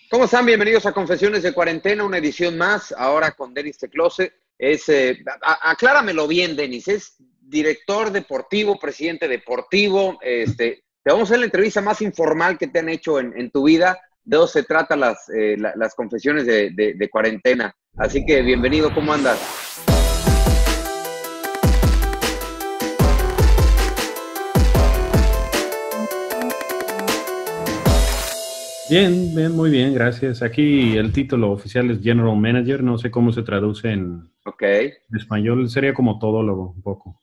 ¿Cómo están? Bienvenidos a Confesiones de Cuarentena, una edición más, ahora con Denis Teclose. Acláramelo bien, Denis, es director deportivo, presidente deportivo. Te vamos a hacer la entrevista más informal que te han hecho en tu vida. De eso se trata las confesiones de cuarentena. Así que bienvenido, ¿cómo andas? Bien, bien, muy bien, gracias. Aquí el título oficial es General Manager, no sé cómo se traduce en Ok. español, sería como todólogo un poco.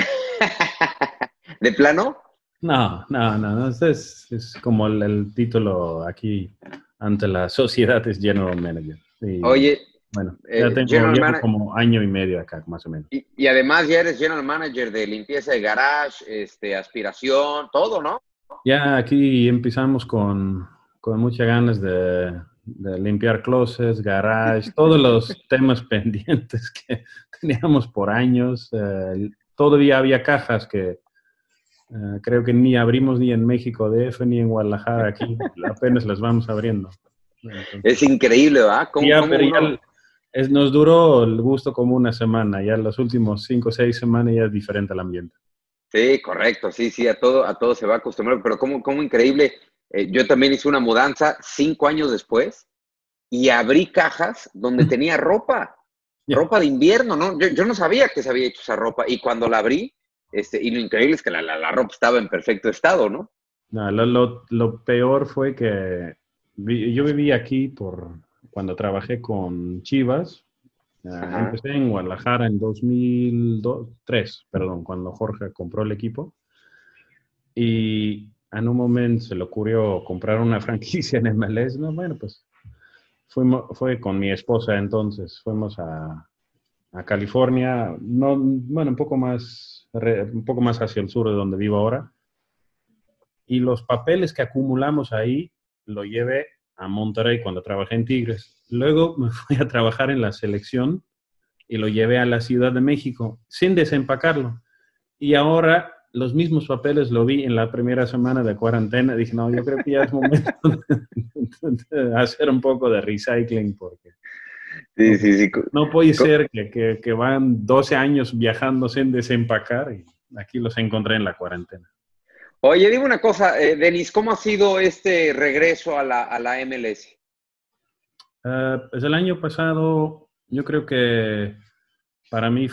¿De plano? No, es como el título aquí ante la sociedad es General Manager. Y Oye, bueno, General llevo Manager, como año y medio acá, más o menos. y además ya eres General Manager de limpieza de garage, aspiración, todo, ¿no? Ya aquí empezamos con muchas ganas de limpiar closets, garage, todos los temas pendientes que teníamos por años. Todavía había cajas que creo que ni abrimos ni en México DF ni en Guadalajara aquí, apenas las vamos abriendo. Es Entonces, increíble, ¿verdad? ¿Cómo pero uno? nos duró el gusto como una semana, ya los últimos 5 o 6 semanas ya es diferente el ambiente. Sí, correcto, sí, sí, a todo se va a acostumbrar, pero cómo increíble. Yo también hice una mudanza 5 años después y abrí cajas donde tenía ropa, Ya. ropa de invierno, ¿no? Yo no sabía que se había hecho esa ropa y cuando la abrí, y lo increíble es que la ropa estaba en perfecto estado, ¿no? No, lo peor fue que yo viví aquí cuando trabajé con Chivas. Ajá. Empecé en Guadalajara en 2003, perdón, cuando Jorge compró el equipo. Y en un momento se le ocurrió comprar una franquicia en MLS. No, bueno, pues fue con mi esposa entonces. Fuimos a California, no, bueno, un poco más hacia el sur de donde vivo ahora. Y los papeles que acumulamos ahí lo llevé a Monterrey cuando trabajé en Tigres. Luego me fui a trabajar en la selección y lo llevé a la Ciudad de México sin desempacarlo. Y ahora los mismos papeles lo vi en la primera semana de cuarentena. Dije, no, yo creo que ya es momento de hacer un poco de recycling porque Sí, no, sí, sí. no puede ser que van 12 años viajando sin desempacar y aquí los encontré en la cuarentena. Oye, dime una cosa, Denis, ¿cómo ha sido este regreso a la MLS? Pues el año pasado, yo creo que para mí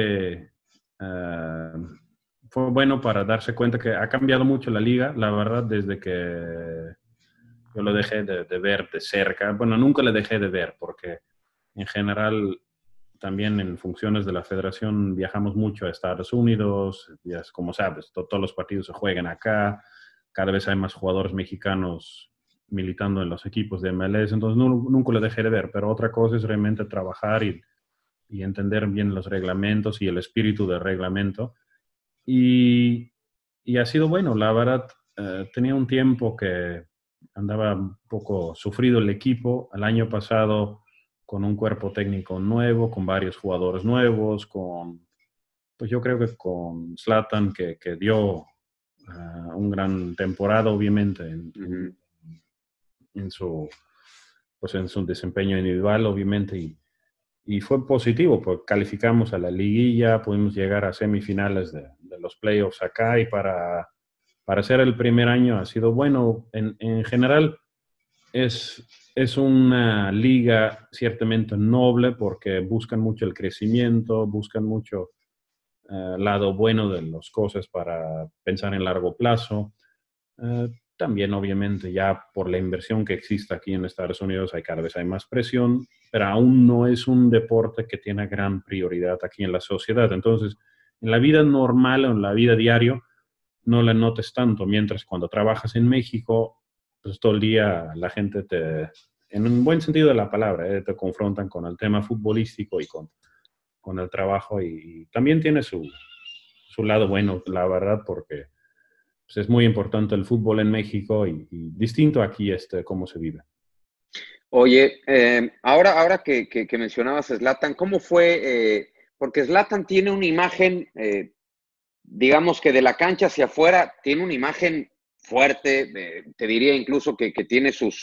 fue bueno para darse cuenta que ha cambiado mucho la liga, la verdad, desde que yo lo dejé de ver de cerca. Bueno, nunca le dejé de ver porque en general también en funciones de la federación viajamos mucho a Estados Unidos, ya como sabes, todos los partidos se juegan acá, cada vez hay más jugadores mexicanos militando en los equipos de MLS, entonces nunca lo dejé de ver, pero otra cosa es realmente trabajar y entender bien los reglamentos y el espíritu del reglamento. Y, y ha sido bueno, la verdad, tenía un tiempo que andaba un poco sufrido el equipo. El año pasado con un cuerpo técnico nuevo, con varios jugadores nuevos, pues yo creo que con Zlatan que dio un gran temporada, obviamente, Ujú. en su, pues en su desempeño individual, obviamente, y fue positivo, porque calificamos a la liguilla, pudimos llegar a semifinales de los playoffs acá y para ser el primer año ha sido bueno. En general es una liga ciertamente noble porque buscan mucho el crecimiento, buscan mucho lado bueno de las cosas para pensar en largo plazo. También, obviamente, ya por la inversión que existe aquí en Estados Unidos, cada vez hay más presión, pero aún no es un deporte que tiene gran prioridad aquí en la sociedad. Entonces, en la vida normal o en la vida diaria, no la notes tanto, mientras cuando trabajas en México, pues todo el día la gente en un buen sentido de la palabra, te confrontan con el tema futbolístico y con el trabajo y también tiene su lado bueno, la verdad, porque pues, es muy importante el fútbol en México y distinto aquí cómo se vive. Oye, ahora que mencionabas a Zlatan, ¿cómo fue? Porque Zlatan tiene una imagen, digamos que de la cancha hacia afuera, tiene una imagen fuerte, te diría incluso que tiene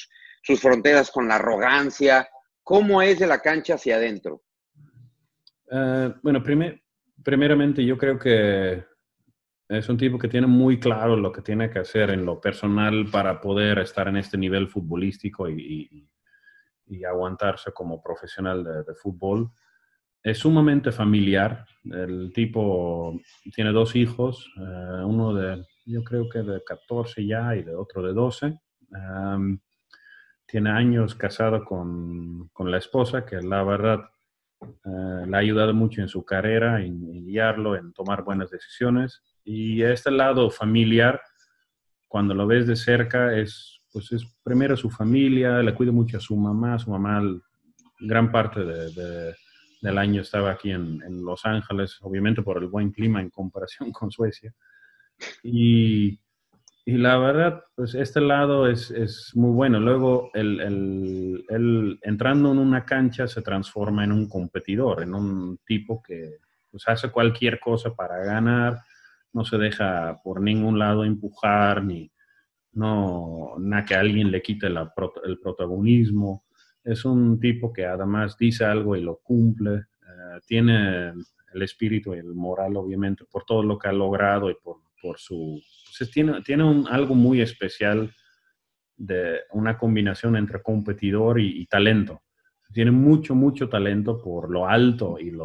sus fronteras con la arrogancia. ¿Cómo es de la cancha hacia adentro? Bueno, primeramente yo creo que es un tipo que tiene muy claro lo que tiene que hacer en lo personal para poder estar en este nivel futbolístico y aguantarse como profesional de fútbol. Es sumamente familiar. El tipo tiene 2 hijos, uno yo creo que de 14 ya y de otro de 12. Tiene años casado con la esposa, que la verdad le ha ayudado mucho en su carrera, en guiarlo, en tomar buenas decisiones. Y este lado familiar, cuando lo ves de cerca, pues es primero su familia, le cuida mucho a su mamá. Su mamá gran parte del año estaba aquí en Los Ángeles, obviamente por el buen clima en comparación con Suecia. Y la verdad, pues este lado es muy bueno. Luego, él entrando en una cancha se transforma en un competidor, en un tipo que pues, hace cualquier cosa para ganar, no se deja por ningún lado empujar, ni que alguien le quite el protagonismo. Es un tipo que además dice algo y lo cumple. Tiene el espíritu y el moral, obviamente, por todo lo que ha logrado y por su... Pues tiene algo muy especial de una combinación entre competidor y talento. Tiene mucho, mucho talento por lo alto y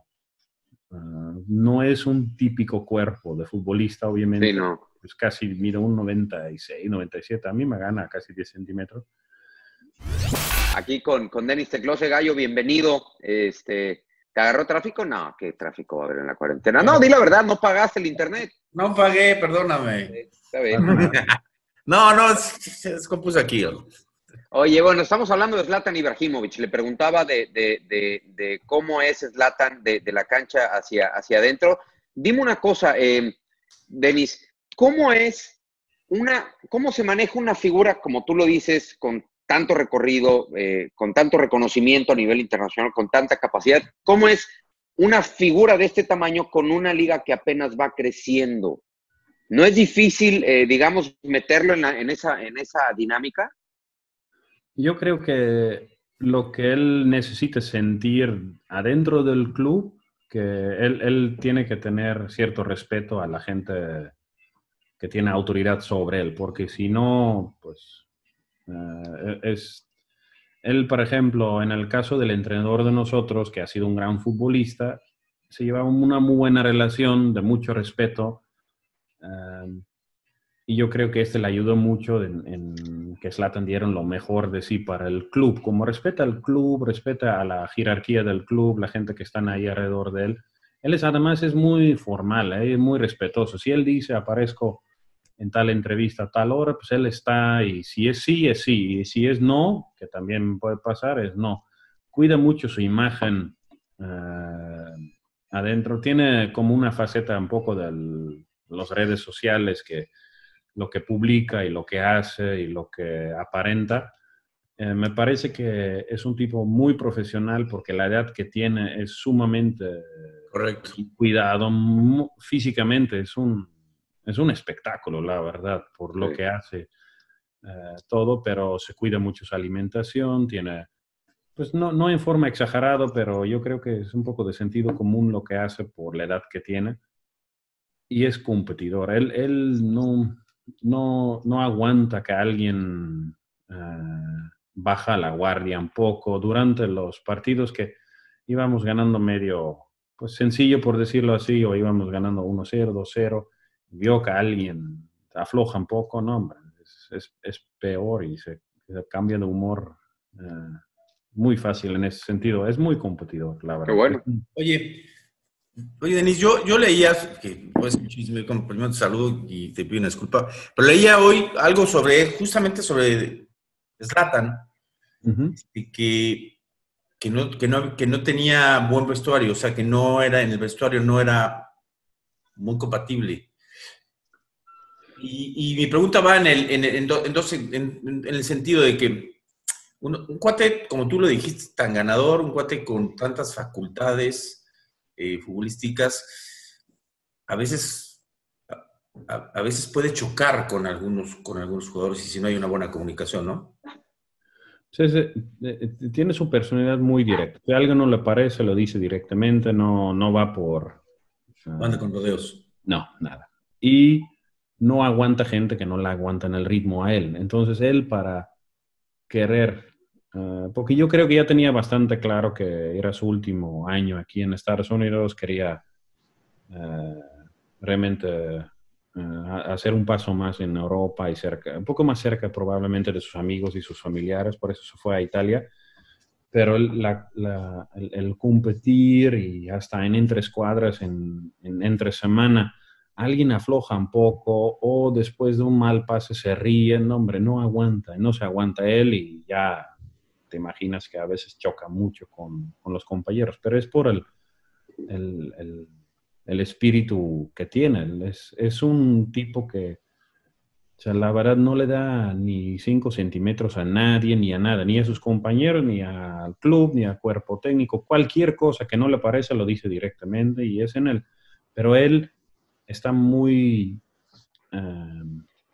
no es un típico cuerpo de futbolista, Sí, obviamente. no. Pues casi mide un 96, 97. A mí me gana casi 10 centímetros. Aquí con Denis Teclose, Gallo, bienvenido. ¿Te agarró tráfico? No, ¿qué tráfico va a haber en la cuarentena? No, di la verdad, no pagaste el internet. No pagué, perdóname. Está bien. No, se descompuso aquí. Oye, bueno, estamos hablando de Zlatan Ibrahimovic. Le preguntaba de cómo es Zlatan de la cancha hacia adentro. Dime una cosa, Denis, ¿cómo se maneja una figura, como tú lo dices, con tanto recorrido, con tanto reconocimiento a nivel internacional, con tanta capacidad? ¿Cómo es una figura de este tamaño con una liga que apenas va creciendo? ¿No es difícil, digamos, meterlo en esa dinámica? Yo creo que lo que él necesita sentir adentro del club, que él tiene que tener cierto respeto a la gente que tiene autoridad sobre él, porque si no, pues él, por ejemplo, en el caso del entrenador de nosotros, que ha sido un gran futbolista, se llevaba una muy buena relación, de mucho respeto, y yo creo que le ayudó mucho en que Zlatan diera lo mejor de sí para el club. Como respeta al club, respeta a la jerarquía del club, la gente que están ahí alrededor de él. Además es muy formal, es muy respetuoso. Si él dice, aparezco en tal entrevista a tal hora, pues él está, y si es sí, es sí, y si es no, que también puede pasar, es no. Cuida mucho su imagen adentro. Tiene como una faceta un poco de las redes sociales, que lo que publica y lo que hace y lo que aparenta. Me parece que es un tipo muy profesional porque la edad que tiene es sumamente Correcto. cuidado físicamente. Es un espectáculo, la verdad, por lo que hace todo, pero se cuida mucho su alimentación, pues no en forma exagerada, pero yo creo que es un poco de sentido común lo que hace por la edad que tiene. Y es competidor. Él no aguanta que alguien baja la guardia un poco. Durante los partidos que íbamos ganando medio, pues sencillo por decirlo así, o íbamos ganando 1-0, 2-0, vio que alguien afloja un poco, no, hombre, es peor y se cambia de humor muy fácil en ese sentido. Es muy competidor, la verdad. Qué bueno. Oye, Denis, yo leía, que pues como primero te saludo y te pido una disculpa, pero leía hoy algo justamente sobre Zlatan, que no tenía buen vestuario, o sea, que en el vestuario no era muy compatible. Y mi pregunta va en el sentido de que un cuate, como tú lo dijiste, tan ganador, un cuate con tantas facultades futbolísticas, a veces, a veces puede chocar con algunos jugadores y si no hay una buena comunicación, ¿no? Sí, sí, tiene su personalidad muy directa. Si a algo no le parece, lo dice directamente, no va por... Anda con rodeos. No, nada. Y no aguanta gente que no la aguanta en el ritmo a él. Entonces él para querer, porque yo creo que ya tenía bastante claro que era su último año aquí en Estados Unidos, quería eh, realmente hacer un paso más en Europa y cerca, un poco más cerca probablemente de sus amigos y sus familiares, por eso se fue a Italia. Pero el competir y hasta en entre escuadras, entre semana, alguien afloja un poco o después de un mal pase se ríe, no, hombre, no aguanta, no se aguanta él y ya te imaginas que a veces choca mucho con los compañeros, pero es por el, el- el espíritu que tiene. Es un tipo que, o sea, la verdad no le da ni 5 centímetros a nadie, ni a nada, ni a sus compañeros, ni al club, ni al cuerpo técnico. Cualquier cosa que no le parece lo dice directamente y es en él. Pero él está eh,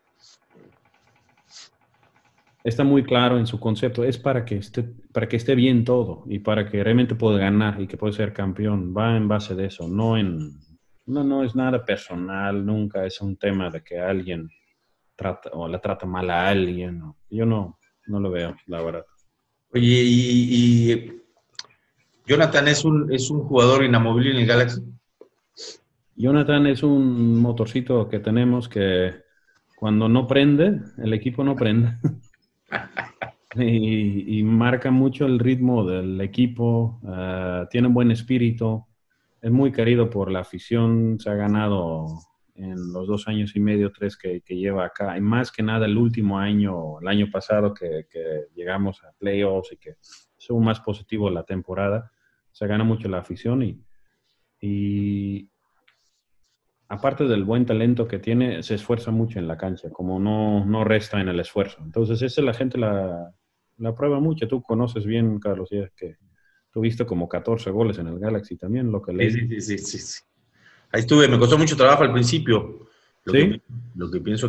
está muy claro en su concepto. Es para que esté bien todo y para que realmente pueda ganar y que pueda ser campeón. Va en base de eso, no es nada personal, nunca es un tema de que alguien trata o le trata mal a alguien. ¿No? Yo no lo veo, la verdad. Oye, y Jonathan es un jugador inamovible en el Galaxy. Jonathan es un motorcito que tenemos que cuando no prende, el equipo no prende. Y marca mucho el ritmo del equipo, tiene un buen espíritu, es muy querido por la afición, se ha ganado en los 2 años y medio, 3 que lleva acá, y más que nada el último año, el año pasado que llegamos a playoffs y que estuvo más positivo la temporada, se gana mucho la afición y aparte del buen talento que tiene, se esfuerza mucho en la cancha, como no resta en el esfuerzo. Entonces, esa la gente la prueba mucho. Tú conoces bien, Carlos, y es que tuviste como 14 goles en el Galaxy también, lo que Sí, leí. sí, sí, sí, sí. Ahí estuve, me costó mucho trabajo al principio. Lo que, ¿Sí? lo que pienso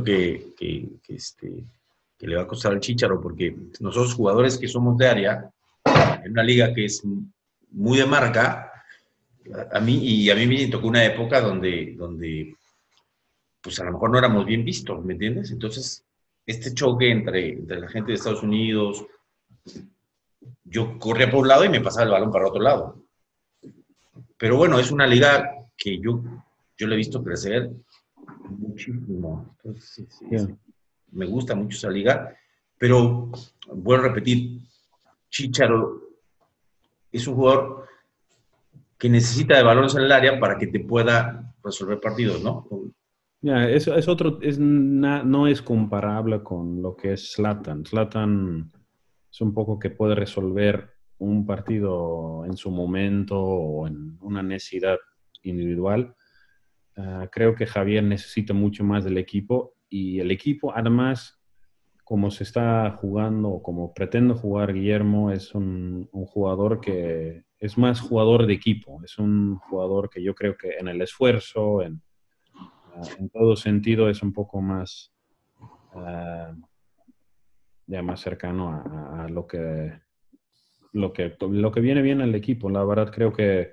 que le va a costar al Chícharo, porque nosotros jugadores que somos de área, en una liga que es muy de marca, a mí me tocó una época donde pues a lo mejor no éramos bien vistos, ¿me entiendes? Entonces, este choque entre la gente de Estados Unidos, yo corría por un lado y me pasaba el balón para otro lado. Pero bueno, es una liga que yo le he visto crecer muchísimo. Entonces, sí, sí, sí. Sí. Me gusta mucho esa liga, pero vuelvo a repetir, Chícharo es un jugador que necesita de balones en el área para que te pueda resolver partidos, ¿no? Ya, es otro, no es comparable con lo que es Zlatan. Zlatan es un poco que puede resolver un partido en su momento o en una necesidad individual. Creo que Javier necesita mucho más del equipo y el equipo, además, como se está jugando o como pretende jugar Guillermo, es un jugador que es más jugador de equipo, es un jugador que yo creo que en el esfuerzo, en todo sentido, es un poco más, uh, ya más cercano a lo que viene bien al equipo. La verdad creo que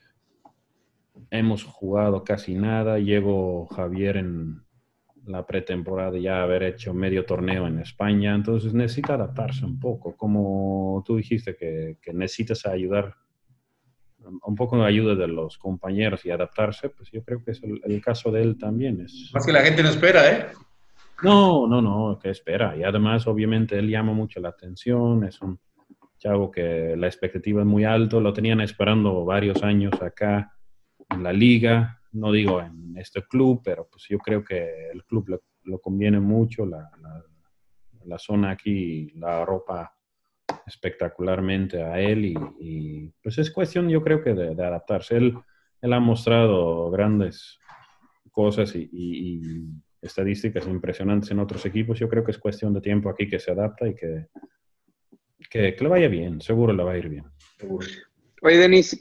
hemos jugado casi nada. Llegó Javier en la pretemporada ya haber hecho medio torneo en España, entonces necesita adaptarse un poco, como tú dijiste que necesitas ayudar, un poco de ayuda de los compañeros y adaptarse, pues yo creo que es el caso de él también. Más que la gente no espera, ¿eh? No, que espera. Y además, obviamente, él llama mucho la atención, es un chavo que la expectativa es muy alto, lo tenían esperando varios años acá en la liga, no digo en este club, pero pues yo creo que el club lo conviene mucho, la zona aquí la arropa espectacularmente a él pues es cuestión yo creo que de adaptarse. Él ha mostrado grandes cosas y estadísticas impresionantes en otros equipos. Yo creo que es cuestión de tiempo aquí que se adapta y que le vaya bien, seguro le va a ir bien. Oye, Denis,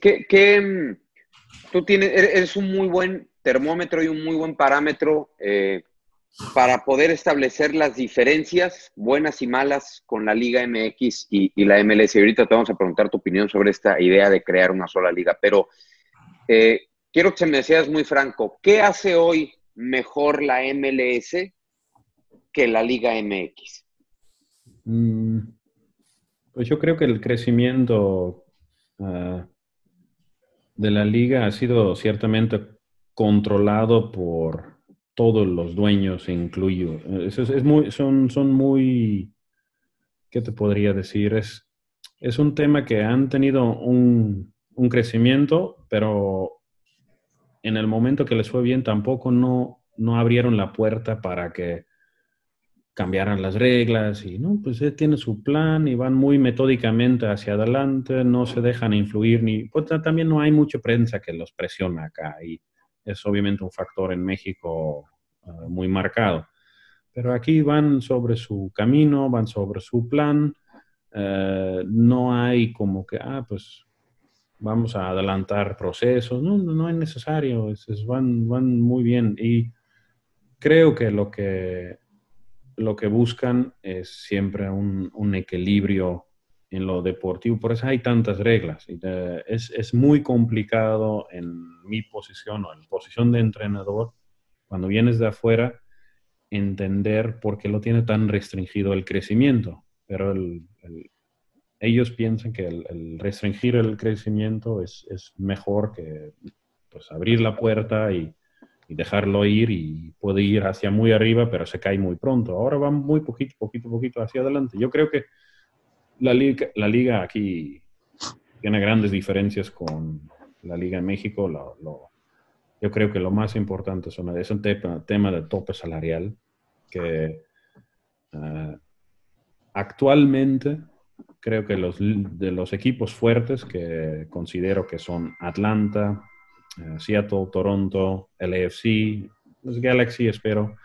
tú eres un muy buen termómetro y un muy buen parámetro para poder establecer las diferencias buenas y malas con la Liga MX y la MLS. Y ahorita te vamos a preguntar tu opinión sobre esta idea de crear una sola liga, pero quiero que me seas muy franco. ¿Qué hace hoy mejor la MLS que la Liga MX? Pues yo creo que el crecimiento de la liga ha sido ciertamente controlado por todos los dueños incluidos. Son muy, ¿qué te podría decir? Es un tema que han tenido un crecimiento, pero en el momento que les fue bien tampoco no abrieron la puerta para que cambiaran las reglas y no, pues tiene su plan y van muy metódicamente hacia adelante, no se dejan influir pues también no hay mucha prensa que los presiona acá y es obviamente un factor en México muy marcado. Pero aquí van sobre su camino, van sobre su plan, no hay como que, pues vamos a adelantar procesos, no es necesario, van muy bien y creo que lo que buscan es siempre un equilibrio en lo deportivo. Por eso hay tantas reglas. Es muy complicado en mi posición o en la posición de entrenador, cuando vienes de afuera, entender por qué lo tiene tan restringido el crecimiento. Pero ellos piensan que el restringir el crecimiento es mejor que pues, abrir la puerta y dejarlo ir y puede ir hacia muy arriba, pero se cae muy pronto. Ahora va muy poquito hacia adelante. Yo creo que la liga aquí tiene grandes diferencias con la liga en México. Yo creo que lo más importante es un tema de tope salarial que actualmente creo que de los equipos fuertes que considero que son Atlanta, Seattle, Toronto, LAFC, los Galaxy, espero.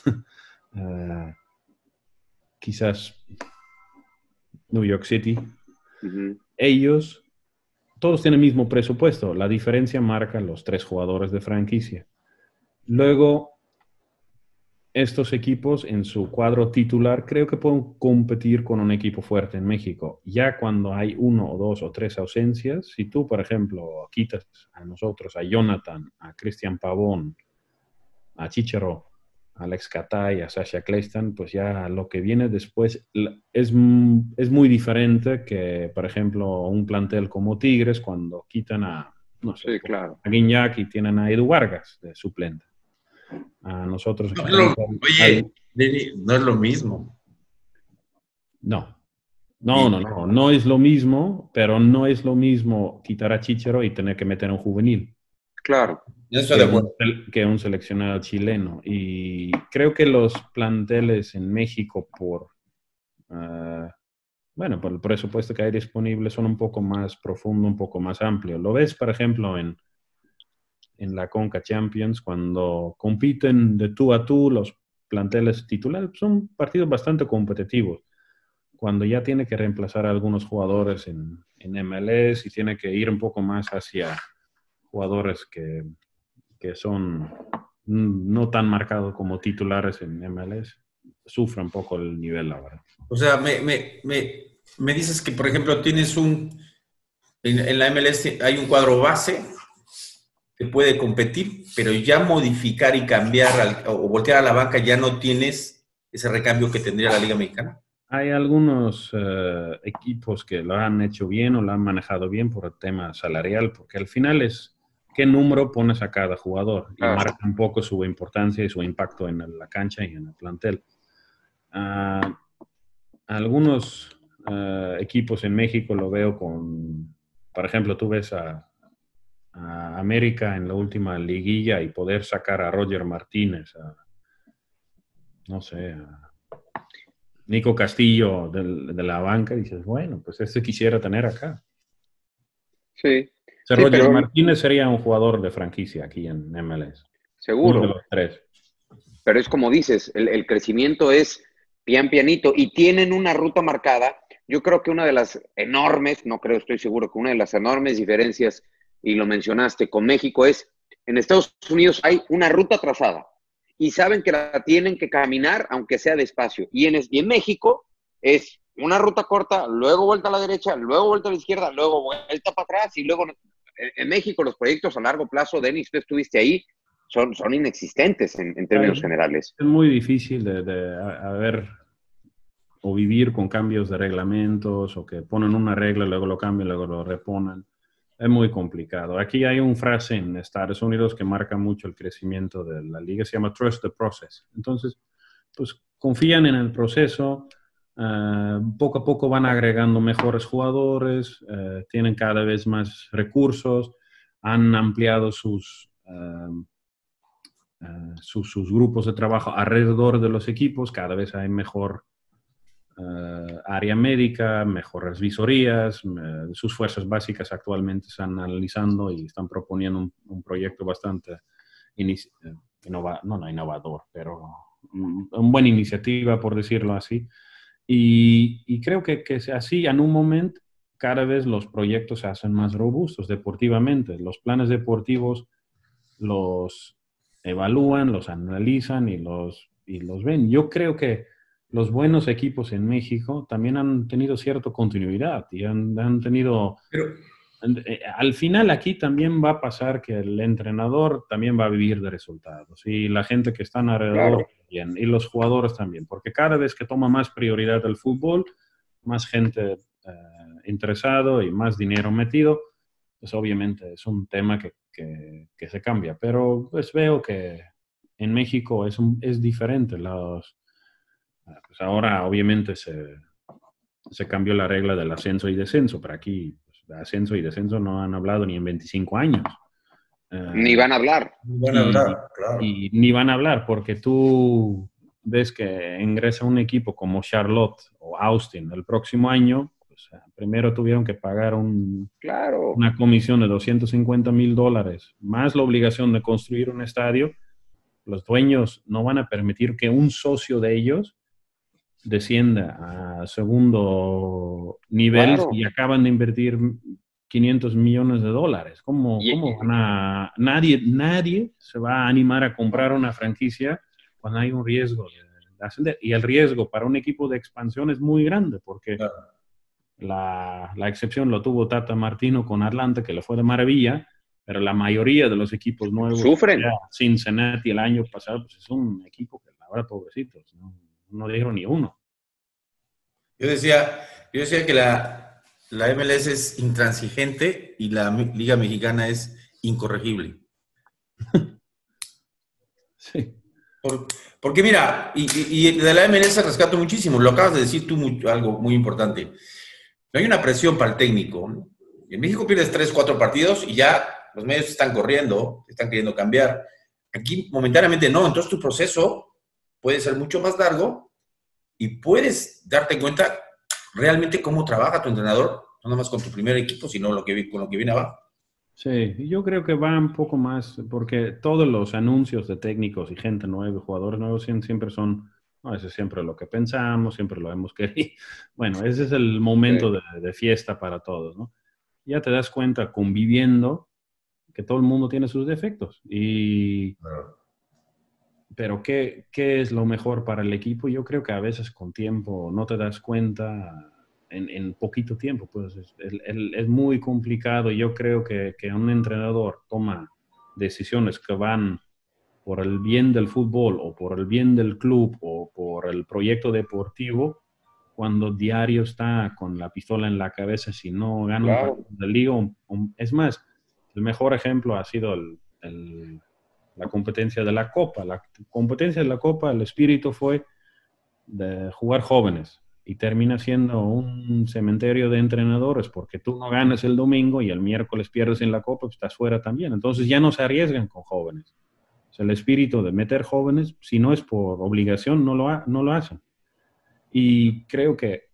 Quizás New York City. Uh-huh. Ellos, todos tienen el mismo presupuesto. La diferencia marca los 3 jugadores de franquicia. Luego, estos equipos en su cuadro titular creo que pueden competir con un equipo fuerte en México. Ya cuando hay 1 o 2 o 3 ausencias, si tú, por ejemplo, quitas a nosotros, a Jonathan, a Cristian Pavón, a Chicharo, a Alex Catay, a Sasha Clayston, pues ya lo que viene después es muy diferente que, por ejemplo, un plantel como Tigres cuando quitan a, no sé, sí, claro, a Guiñac y tienen a Edu Vargas de suplente. A nosotros... Oye, no es lo mismo. No es lo mismo, pero no es lo mismo quitar a Chicharo y tener que meter a un juvenil. Claro. Que un seleccionado chileno. Y creo que los planteles en México por el presupuesto que hay disponible son un poco más profundo, un poco más amplio. Lo ves, por ejemplo, en la Conca Champions, cuando compiten de tú a tú, los planteles titulares son partidos bastante competitivos. Cuando ya tiene que reemplazar a algunos jugadores en MLS y tiene que ir un poco más hacia jugadores que son no tan marcados como titulares en MLS, sufre un poco el nivel, la verdad. O sea, me dices que, por ejemplo, tienes en la MLS hay un cuadro base que puede competir, pero ya modificar y cambiar o voltear a la banca ya no tienes ese recambio que tendría la Liga Mexicana. Hay algunos equipos que lo han hecho bien o lo han manejado bien por el tema salarial, porque al final es qué número pones a cada jugador y marca un poco su importancia y su impacto en la cancha y en el plantel. Algunos equipos en México lo veo por ejemplo, tú ves a América en la última liguilla y poder sacar a Roger Martínez, no sé, a Nico Castillo de la banca, y dices, bueno, pues quisiera tener acá. Sí. Roger Martínez sería un jugador de franquicia aquí en MLS. Seguro. Uno de los 3. Pero es como dices, el crecimiento es pianito y tienen una ruta marcada. Yo creo que una de las enormes, estoy seguro que una de las enormes diferencias, y lo mencionaste, con México es, en Estados Unidos hay una ruta trazada y saben que la tienen que caminar, aunque sea despacio. Y en México es una ruta corta, luego vuelta a la derecha, luego vuelta a la izquierda, luego vuelta para atrás, y luego... En México los proyectos a largo plazo, Denis, tú estuviste ahí, son inexistentes en términos generales. Es muy difícil de haber o vivir con cambios de reglamentos o que ponen una regla, luego lo cambian, luego lo reponen. Es muy complicado. Aquí hay una frase en Estados Unidos que marca mucho el crecimiento de la liga, se llama Trust the Process. Entonces, pues confían en el proceso, poco a poco van agregando mejores jugadores, tienen cada vez más recursos, han ampliado sus grupos de trabajo alrededor de los equipos, cada vez hay mejor área médica, mejores visorías, sus fuerzas básicas actualmente están analizando y están proponiendo un proyecto bastante no innovador, pero una buena iniciativa, por decirlo así. Y creo que así, en un momento, cada vez los proyectos se hacen más robustos deportivamente. Los planes deportivos los evalúan, los analizan y los ven. Yo creo que los buenos equipos en México también han tenido cierta continuidad y han tenido... Pero, al final aquí también va a pasar que el entrenador también va a vivir de resultados y la gente que está alrededor también, y los jugadores también, porque cada vez que toma más prioridad el fútbol, más gente interesado y más dinero metido, pues obviamente es un tema que se cambia. Pero pues veo que en México es diferente. Pues ahora obviamente se cambió la regla del ascenso y descenso, pero aquí pues, de ascenso y descenso no han hablado ni en 25 años. Ni van a hablar. van a hablar, claro. Y ni van a hablar, porque tú ves que ingresa un equipo como Charlotte o Austin el próximo año, pues, primero tuvieron que pagar una comisión de $250,000, más la obligación de construir un estadio. Los dueños no van a permitir que un socio de ellos descienda a segundo nivel y acaban de invertir $500 millones. ¿Cómo nadie se va a animar a comprar una franquicia cuando hay un riesgo de ascender? Y el riesgo para un equipo de expansión es muy grande, porque la excepción lo tuvo Tata Martino con Atlanta, que le fue de maravilla, pero la mayoría de los equipos nuevos, sufren. Cincinnati el año pasado, pues es un equipo que la verdad, pobrecitos, no dieron ni uno. Yo decía que la MLS es intransigente y la Liga Mexicana es incorregible. Sí. Porque mira, y de la MLS rescato muchísimo, lo acabas de decir tú, algo muy importante. No hay una presión para el técnico. En México pierdes 3, 4 partidos y ya los medios están corriendo, están queriendo cambiar. Aquí momentáneamente no, entonces tu proceso puede ser mucho más largo y puedes darte cuenta realmente cómo trabaja tu entrenador, no nada más con tu primer equipo, sino con lo que viene abajo. Sí, yo creo que va un poco más, porque todos los anuncios de técnicos y gente nueva, jugadores nuevos, siempre son, no, eso es siempre lo que pensamos, siempre lo hemos querido. Bueno, ese es el momento de fiesta para todos, ¿no? Ya te das cuenta conviviendo que todo el mundo tiene sus defectos. Pero ¿qué es lo mejor para el equipo? Yo creo que a veces con tiempo no te das cuenta en poquito tiempo. Pues es muy complicado. Yo creo que un entrenador toma decisiones que van por el bien del fútbol o por el bien del club o por el proyecto deportivo, cuando diario está con la pistola en la cabeza si no gana un partido de liga. Es más, el mejor ejemplo ha sido la competencia de la Copa. La competencia de la Copa, el espíritu fue de jugar jóvenes y termina siendo un cementerio de entrenadores porque tú no ganas el domingo y el miércoles pierdes en la Copa, pues estás fuera también. Entonces ya no se arriesgan con jóvenes. O sea, el espíritu de meter jóvenes, si no es por obligación, no lo hacen. Y creo que,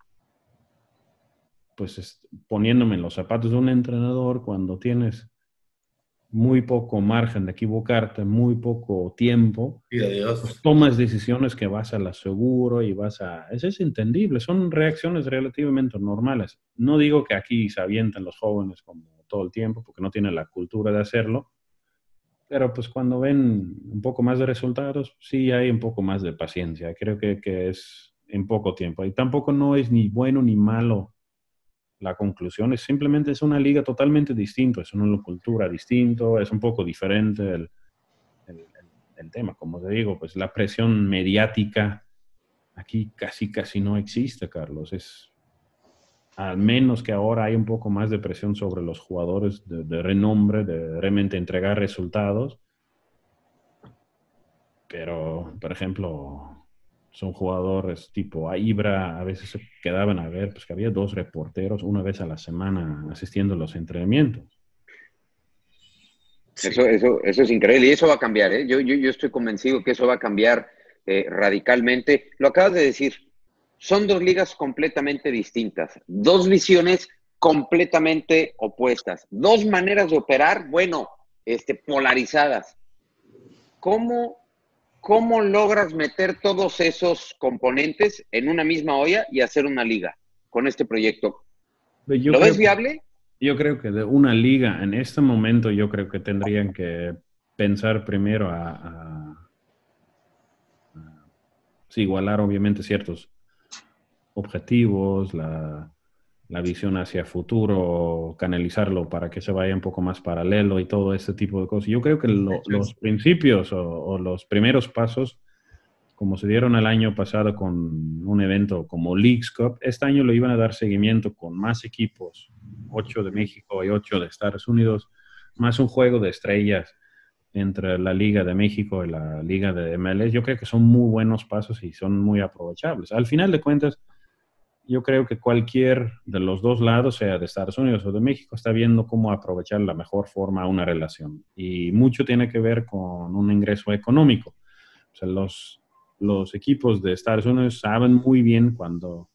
pues poniéndome en los zapatos de un entrenador, cuando tienes muy poco margen de equivocarte, muy poco tiempo, pues tomas decisiones que vas a la seguro y eso es entendible, son reacciones relativamente normales. No digo que aquí se avienten los jóvenes como todo el tiempo, porque no tienen la cultura de hacerlo, Pero pues cuando ven un poco más de resultados, sí hay un poco más de paciencia. Creo que es en poco tiempo. Y tampoco no es ni bueno ni malo la conclusión, es simplemente es una liga totalmente distinta, es una cultura distinta, es un poco diferente el, el tema. Como te digo, pues la presión mediática aquí casi no existe, Carlos. Es, al menos que ahora hay un poco más de presión sobre los jugadores de renombre, de realmente entregar resultados. Pero, por ejemplo, son jugadores tipo a Ibra, a veces se quedaban a ver, pues que había 2 reporteros una vez a la semana asistiendo a los entrenamientos. Sí. Eso es increíble y eso va a cambiar, ¿eh? Yo estoy convencido que eso va a cambiar radicalmente. Lo acabas de decir, son dos ligas completamente distintas, dos visiones completamente opuestas, dos maneras de operar, bueno, polarizadas. ¿Cómo, ¿Cómo logras meter todos esos componentes en una misma olla y hacer una liga con este proyecto? Yo ¿Lo creo ves que, viable? yo creo que de una liga, en este momento, yo creo que tendrían que pensar primero sí, igualar obviamente ciertos objetivos, la visión hacia futuro, canalizarlo para que se vaya un poco más paralelo y todo ese tipo de cosas. Yo creo que los principios o los primeros pasos, como se dieron el año pasado con un evento como Leagues Cup, este año lo iban a dar seguimiento con más equipos, 8 de México y 8 de Estados Unidos, más un juego de estrellas entre la Liga de México y la Liga de MLS. Yo creo que son muy buenos pasos y son muy aprovechables. Al final de cuentas, yo creo que cualquier de los dos lados, sea de Estados Unidos o de México, está viendo cómo aprovechar la mejor forma una relación. Y mucho tiene que ver con un ingreso económico. O sea, los equipos de Estados Unidos saben muy bien cuando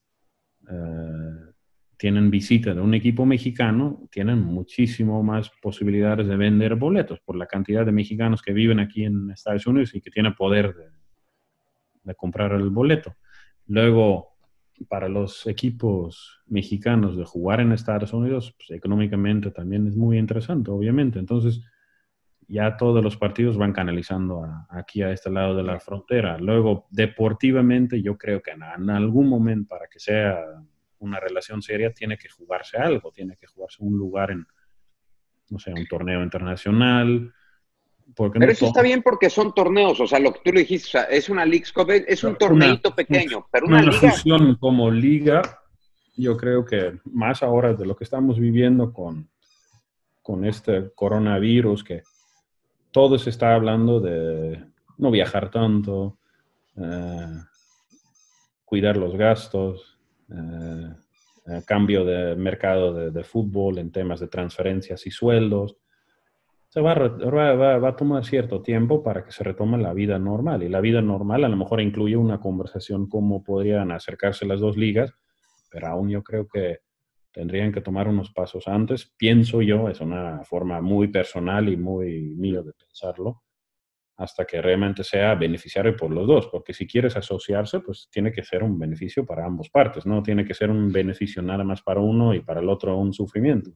tienen visita de un equipo mexicano, tienen muchísimo más posibilidades de vender boletos por la cantidad de mexicanos que viven aquí en Estados Unidos y que tienen poder de comprar el boleto. Luego, para los equipos mexicanos de jugar en Estados Unidos, pues, económicamente también es muy interesante, obviamente. Entonces, ya todos los partidos van canalizando aquí a este lado de la frontera. Luego, deportivamente, yo creo que en algún momento, para que sea una relación seria, tiene que jugarse algo, tiene que jugarse un lugar en, no sé, un torneo internacional, porque Pero no eso todo, está bien porque son torneos, o sea, lo que tú le dijiste, o sea, es una Leagues Cup, es un una, torneito pequeño, pero una una liga, fusión como liga, yo creo que más ahora de lo que estamos viviendo con este coronavirus, que todo se está hablando de no viajar tanto, eh, cuidar los gastos, cambio de mercado de fútbol en temas de transferencias y sueldos. Se va a tomar cierto tiempo para que se retome la vida normal. Y la vida normal a lo mejor incluye una conversación cómo podrían acercarse las dos ligas, pero aún yo creo que tendrían que tomar unos pasos antes. Pienso yo, es una forma muy personal y muy mío de pensarlo, hasta que realmente sea beneficiario por los dos, porque si quieres asociarse, pues tiene que ser un beneficio para ambas partes, no tiene que ser un beneficio nada más para uno y para el otro un sufrimiento.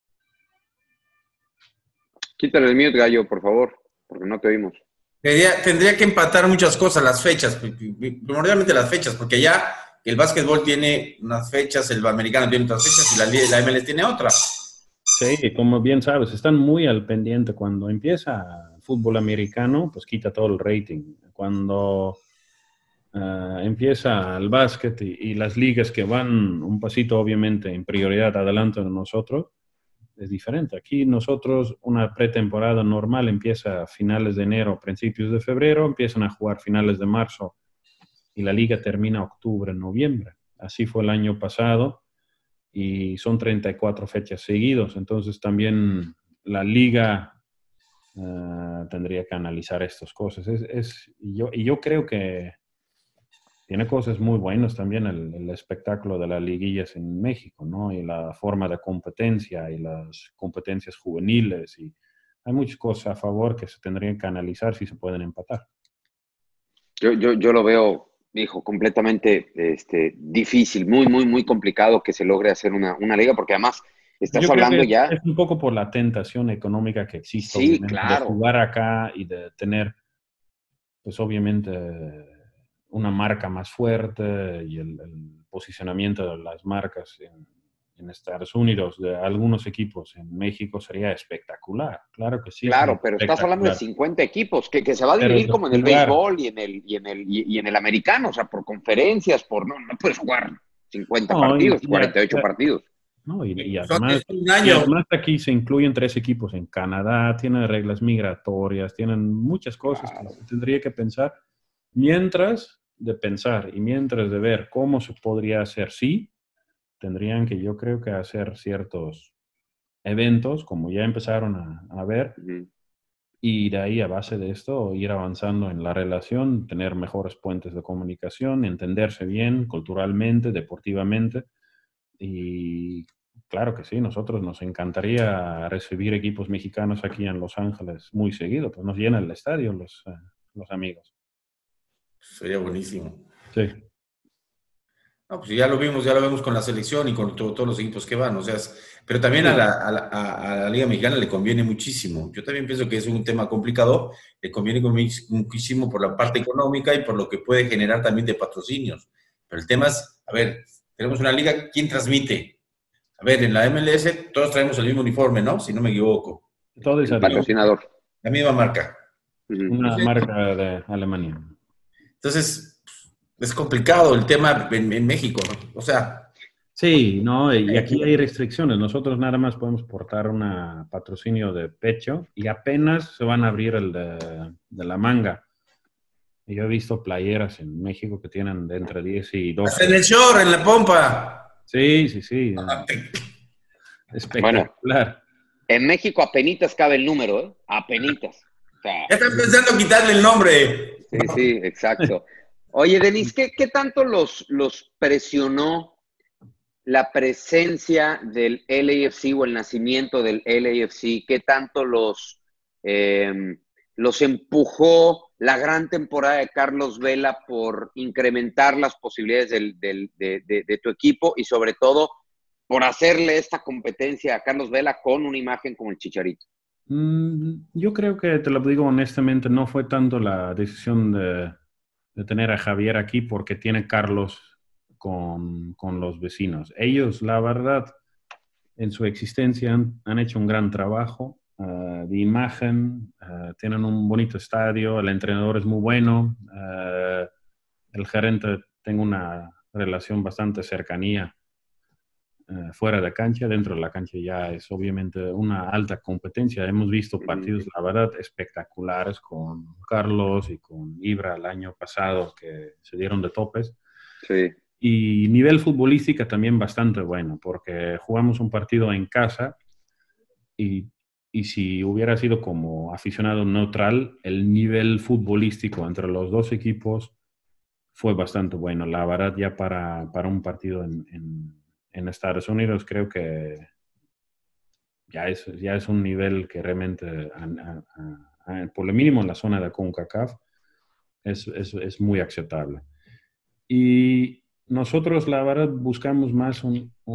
quítale el mute, gallo, por favor, porque no te oímos. Tendría que empatar muchas cosas, las fechas, primordialmente las fechas, porque ya el básquetbol tiene unas fechas, el americano tiene otras fechas y la MLS tiene otra. Sí, como bien sabes, están muy al pendiente. Cuando empieza el fútbol americano, pues quita todo el rating. Cuando empieza el básquet y las ligas que van un pasito, obviamente, en prioridad adelante de nosotros, es diferente. Aquí nosotros, una pretemporada normal empieza a finales de enero, principios de febrero, empiezan a jugar finales de marzo y la liga termina octubre, noviembre. Así fue el año pasado y son 34 fechas seguidos. Entonces también la liga tendría que analizar estas cosas. Y yo creo que tiene cosas muy buenas también el espectáculo de las liguillas en México, ¿no? Y la forma de competencia y las competencias juveniles. Y hay muchas cosas a favor que se tendrían que analizar si se pueden empatar. Yo lo veo, hijo, completamente difícil, muy complicado que se logre hacer una liga, porque además Estás Yo creo hablando que ya. es un poco por la tentación económica que existe, Sí, obviamente, de claro. jugar acá y de tener, pues obviamente, una marca más fuerte y el posicionamiento de las marcas en Estados Unidos de algunos equipos en México sería espectacular. Claro que sí, sería Claro, pero estás hablando de espectacular. 50 equipos, que se va a Pero dividir de como en el jugar, béisbol y en el americano, o sea, por conferencias, no puedes jugar 50 no, partidos, 48 partidos. no, Es un y año. además aquí se incluyen 3 equipos en Canadá, tienen reglas migratorias, tienen muchas cosas que Claro. se tendría que pensar. Mientras de pensar y mientras de ver cómo se podría hacer, sí, tendrían que yo creo que hacer ciertos eventos, como ya empezaron a ver, Ujú. y de ahí a base de esto ir avanzando en la relación, tener mejores puentes de comunicación, entenderse bien culturalmente, deportivamente. Y claro que sí, nosotros nos encantaría recibir equipos mexicanos aquí en Los Ángeles muy seguido, pues nos llena el estadio los amigos. Sería buenísimo. Sí. No, pues ya lo vemos con la selección y con todos los equipos que van, o sea, pero también Sí, a la Liga Mexicana le conviene muchísimo. Yo también pienso que es un tema complicado, le conviene muchísimo por la parte económica y por lo que puede generar también de patrocinios. Pero el tema es, a ver, tenemos una liga, ¿quién transmite? A ver, en la MLS todos traemos el mismo uniforme, ¿no? Si no me equivoco. todo es El Adidas, patrocinador. La misma marca. Ujú. una Entonces, marca de Alemania. entonces, es complicado el tema en México, ¿no? O sea, Sí, no, y aquí hay restricciones. Nosotros nada más podemos portar un patrocinio de pecho y apenas se van a abrir el de la manga. Y yo he visto playeras en México que tienen de entre 10 y hasta 12. en el short, en la pompa. Sí, sí, sí, Bueno, espectacular. en México apenitas cabe el número, ¿eh? Apenitas. O sea, Ya están pensando quitarle el nombre. sí, sí, exacto. Oye, Denis, ¿qué tanto los presionó la presencia del LAFC o el nacimiento del LAFC? ¿Qué tanto los empujó la gran temporada de Carlos Vela por incrementar las posibilidades de tu equipo y sobre todo por hacerle esta competencia a Carlos Vela con una imagen como el Chicharito? Yo creo que, te lo digo honestamente, no fue tanto la decisión de tener a Javier aquí porque tiene Carlos con los vecinos. Ellos, la verdad, en su existencia han hecho un gran trabajo de imagen, tienen un bonito estadio, el entrenador es muy bueno, el gerente tengo una relación bastante cercanía fuera de cancha, dentro de la cancha ya es obviamente una alta competencia. Hemos visto partidos, la verdad, espectaculares con Carlos y con Ibra el año pasado que se dieron de topes. Sí. Y nivel futbolística también bastante bueno, porque jugamos un partido en casa y, y si hubiera sido como aficionado neutral, el nivel futbolístico entre los dos equipos fue bastante bueno. La verdad, ya para un partido en Estados Unidos, creo que ya es un nivel que realmente, por lo mínimo en la zona de CONCACAF, es muy aceptable. Y nosotros, la verdad, buscamos más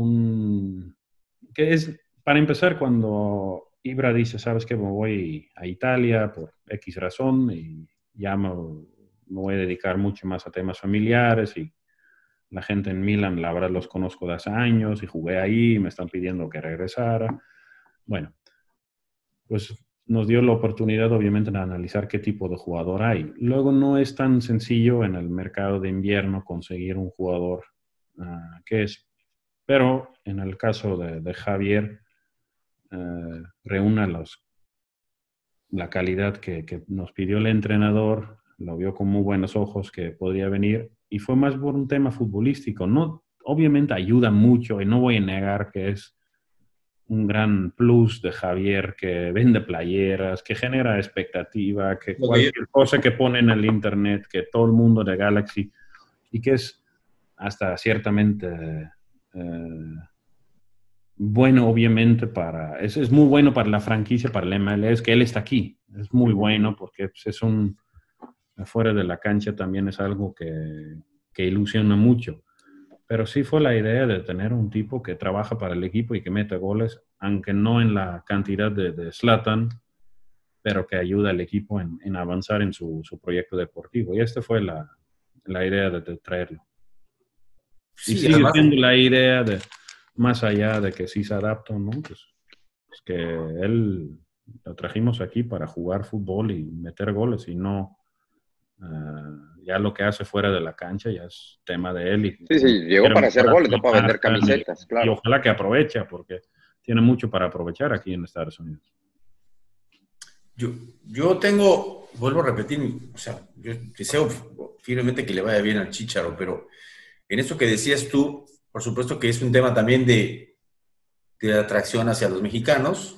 que es, para empezar, cuando Ibra dice, sabes que me voy a Italia por X razón y ya me voy a dedicar mucho más a temas familiares y la gente en Milan, la verdad, los conozco de hace años y jugué ahí, me están pidiendo que regresara. Bueno, pues nos dio la oportunidad, obviamente, de analizar qué tipo de jugador hay. Luego no es tan sencillo en el mercado de invierno conseguir un jugador que es, pero en el caso de Javier, reúne la calidad que nos pidió el entrenador, lo vio con muy buenos ojos que podría venir y fue más por un tema futbolístico. No, obviamente ayuda mucho y no voy a negar que es un gran plus de Javier que vende playeras, que genera expectativa, que cualquier cosa que pone en el internet, que todo el mundo de Galaxy y que es hasta ciertamente bueno, obviamente, es muy bueno para la franquicia, para el MLS, que él está aquí. Es muy bueno porque pues, afuera de la cancha también es algo que ilusiona mucho. Pero sí fue la idea de tener un tipo que trabaja para el equipo y que mete goles, aunque no en la cantidad de Zlatan, pero que ayuda al equipo en avanzar en su proyecto deportivo. Y esta fue la idea de traerlo. Y Sí, sigue además, siendo la idea de, más allá de que sí se adapta, ¿no? Pues que él lo trajimos aquí para jugar fútbol y meter goles y no ya lo que hace fuera de la cancha ya es tema de él y Sí, como sí, llegó quiere para hacer mejorar goles, su no para vender imagen camisetas, y claro. ojalá que aproveche porque tiene mucho para aprovechar aquí en Estados Unidos. yo tengo, vuelvo a repetir, o sea, yo deseo firmemente que le vaya bien al Chícharo, pero en eso que decías tú, por supuesto que es un tema también de atracción hacia los mexicanos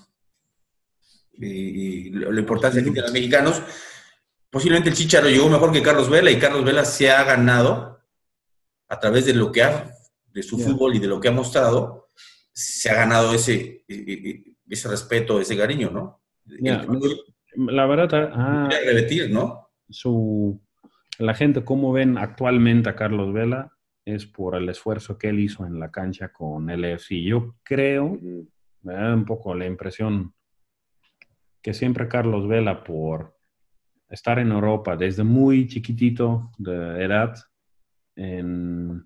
y la importancia que tienen los mexicanos. Posiblemente el Chícharo llegó mejor que Carlos Vela y Carlos Vela se ha ganado a través de lo que de su fútbol y de lo que ha mostrado, se ha ganado ese respeto, ese cariño, ¿no? Yeah. La verdad, repetir, ¿no? La gente, cómo ven actualmente a Carlos Vela, es por el esfuerzo que él hizo en la cancha con LFC. Yo creo, me da un poco la impresión que siempre Carlos Vela, por estar en Europa desde muy chiquitito de edad, en